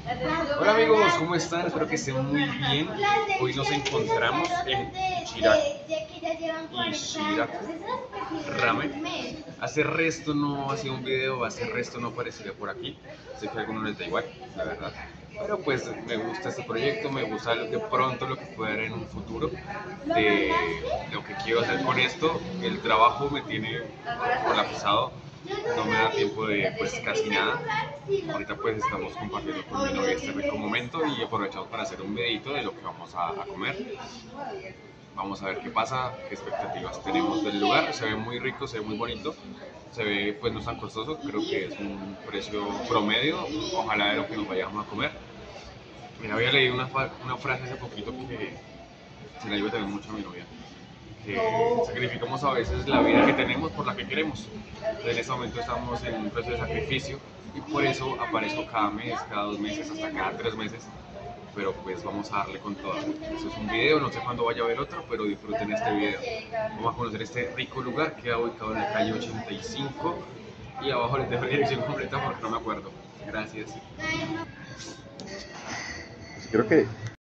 Hola amigos, ¿cómo están? Espero que estén muy bien. Hoy nos encontramos en Ishiraku Ramen. Hace resto no hacía un video, hace resto no aparecería por aquí. Sé que a algunos les da igual, la verdad. Pero pues me gusta este proyecto, me gusta lo que pronto, lo que pueda haber en un futuro, de lo que quiero hacer con esto. El trabajo me tiene colapsado, no me da tiempo de pues casi nada. Ahorita pues estamos compartiendo con mi novia este rico momento y aprovechamos para hacer un videito de lo que vamos a comer. Vamos a ver qué pasa, qué expectativas tenemos del lugar. Se ve muy rico, se ve muy bonito, se ve pues no tan costoso, creo que es un precio promedio, ojalá de lo que nos vayamos a comer. Mira, había leído una frase hace poquito que se la digo también mucho a mi novia, que sacrificamos a veces la vida que tenemos por la que queremos. Entonces, en este momento estamos en un proceso de sacrificio y por eso aparezco cada mes, cada 2 meses, hasta cada 3 meses. Pero pues vamos a darle con todo. Eso es un video, no sé cuándo vaya a ver otro, pero disfruten este video. Vamos a conocer este rico lugar que queda ubicado en la calle 85 y abajo les dejo la dirección completa porque no me acuerdo. Gracias. Creo que